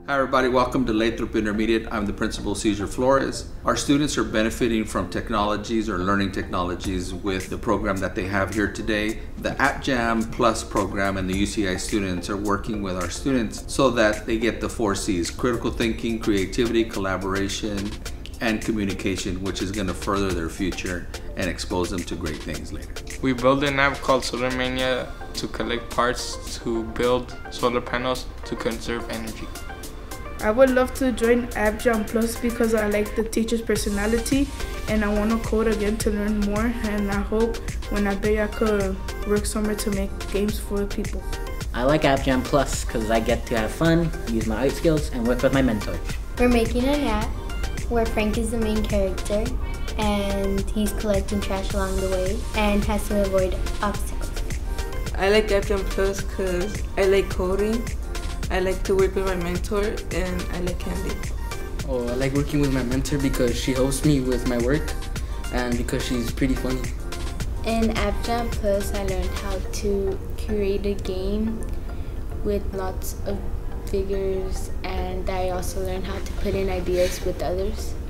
Hi everybody, welcome to Lathrop Intermediate. I'm the principal, Cesar Flores. Our students are benefiting from technologies or learning technologies with the program that they have here today. The AppJam Plus program and the UCI students are working with our students so that they get the 4 C's: critical thinking, creativity, collaboration, and communication, which is going to further their future and expose them to great things later. We built an app called Solar Mania to collect parts to build solar panels to conserve energy. I would love to join AppJam Plus because I like the teacher's personality and I want to code again to learn more, and I hope when I big I could work somewhere to make games for people. I like AppJam Plus because I get to have fun, use my art skills, and work with my mentor. We're making an app where Frank is the main character and he's collecting trash along the way and has to avoid obstacles. I like AppJam Plus because I like coding, I like to work with my mentor, and I like candy. Oh, I like working with my mentor because she helps me with my work and because she's pretty funny. In AppJam Plus, I learned how to create a game with lots of figures, and I also learned how to put in ideas with others.